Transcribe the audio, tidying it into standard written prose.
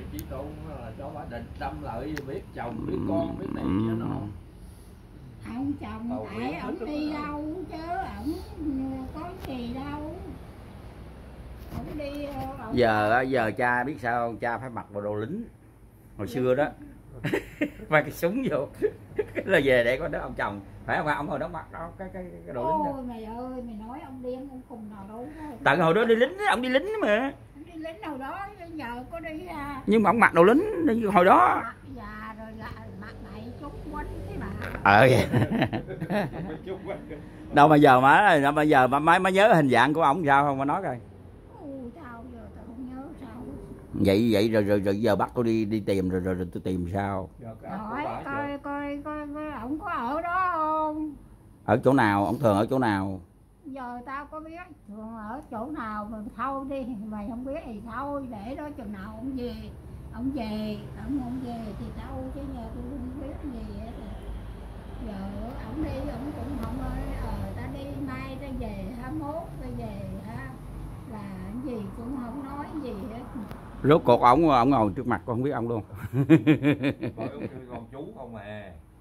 Chí Tôn là cho bà định tâm lợi, biết chồng biết con biết này kia nọ. Ông chồng tại ổng đi đâu chứ ổng có gì đâu. Ổng đi ổng Giờ cha biết sao không? Cha phải mặc bộ đồ lính hồi xưa đó. Mang cái súng vô là về để có đứa ông chồng, phải không? Ông hồi đó mặc đó cái đồ lính đó. Ôi mày ơi, mày nói ông điên ông cùng nào đâu. Tận hồi đó đi lính, ông đi lính mà. Ông đi lính hồi đó giờ có đi à. Nhưng mà ông mặc đồ lính hồi đó. Già rồi là mặt này chút quánh cái bà. Vậy. Đâu mà giờ mới nhớ hình dạng của ổng sao không mà nói coi. Sao giờ tao không nhớ sao. Vậy rồi giờ bắt tôi đi tìm rồi tôi tìm sao? Hỏi coi ổng có ở đó không? Ở chỗ nào? Ổng thường ở chỗ nào? Giờ tao có biết thường ở chỗ nào mà thôi đi, mày không biết thì thôi, để đó chừng nào ông về. Ông về thì đâu chứ giờ tôi không biết gì hết. Giờ ổng đi ổng cũng không ơi, ta đi mai ta về 21 ta về ha, là gì cũng không nói gì hết. Rốt cuộc ổng ngồi trước mặt con không biết ông luôn. Coi ông con chú không à.